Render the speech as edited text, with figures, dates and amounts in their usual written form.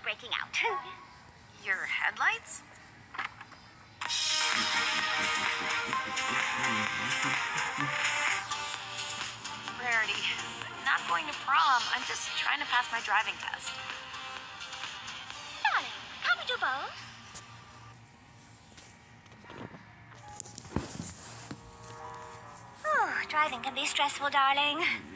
breaking out. Your headlights? Rarity. Not going to prom. I'm just trying to pass my driving test. Darling, can't we do both? Oh, driving can be stressful, darling.